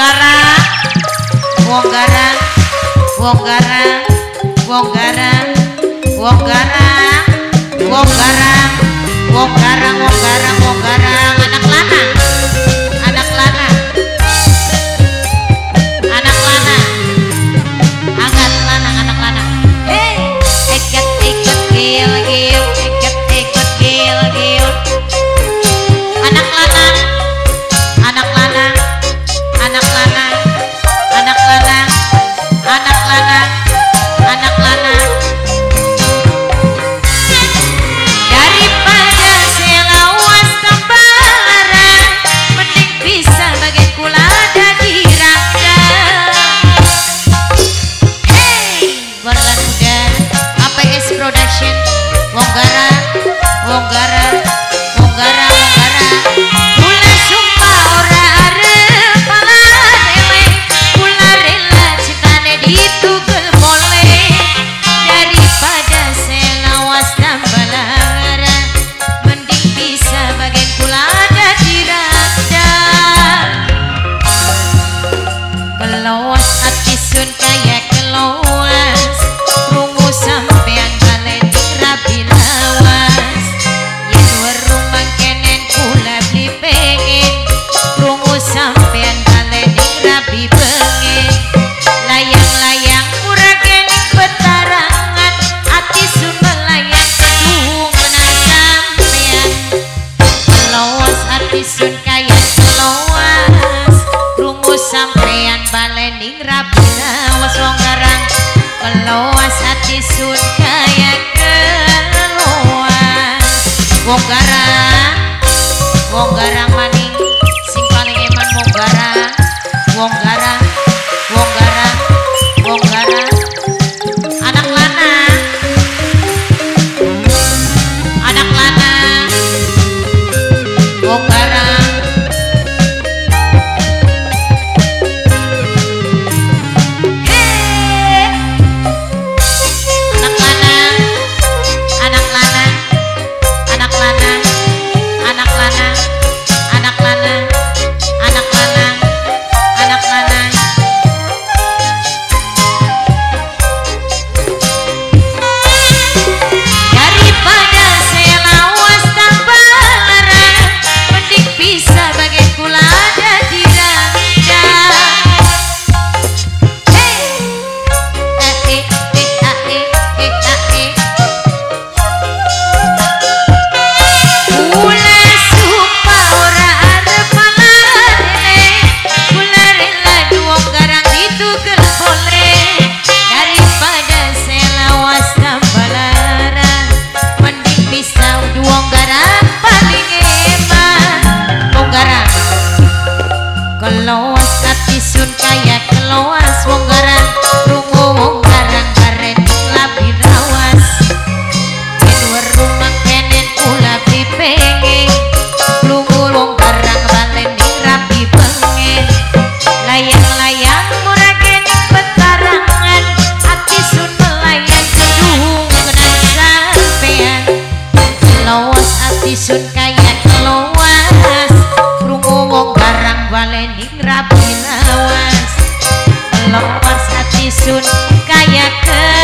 garang, wong garang, wong garang, wong garang, wong garang, wong garang, wong garang, wong garang, wong garang, anak lanang, anak lanang, anak lanang, angkat lanang, anak lanang. Hey, ikut ikut gil gil, ikut ikut gil gil, anak lanang, anak lanang, anak lanang, anak lanang, anak lanang, anak lanang. Daripada selawas tambaran, mending bisa bagian kula dadi rangga. Hey, Borlan Muda, APS Production, wong garang, wong garang, wong garang, wong garang. Kula sumpah ora arep palan eleh, kula rela cintane ditugel boleh. Daripada selawas tambah lara, mending bisa bagian kula dadi rada. Keloas hati sun kaya keloas, rungu sampean balen rabi lawas. Yen weruh mangkenen kula beli pengen, rungu sampean balen rabi bengen. Layang-layang murah gening betarangan, hati sun melayang kedung menang sampean. Keloas hati sun kaya keloas, rungu sampean balening rabi lawas. Wong garang, keloas hati sun kaya keloas. Wong garang, wong garang maning sing paling eman. Wong garang, wong garang, wong garang, wong garang, anak lanang, anak lanang, wong garang. Hey, anak lanang, anak lanang, anak lanang, anak lanang, anak lanang, anak lanang, anak lanang. Daripada selawas tambah lara, mending bisa bagian kula dadi rangga. Hey, ae ae ae ae. Kula sumpah ora arep palan eleh, kula rela wong garang ditugel boleh. Daripada selawas tambah lara, mending bisa wong garang paling eman. Wong garang, keloas hati sun kaya keloas. Wong garang, rungu wong garang bareng labi rawas. Yen weruh mangkenen kula beli pengen, rungu wong garang balen rabi bengen. Layang-layang murah gening betarangan, hati sun melayang kedung menang sampean. Keloas hati sun kaya keloas, rungu wong garang balening rabi lawas. Keloas hati sun kaya keloas.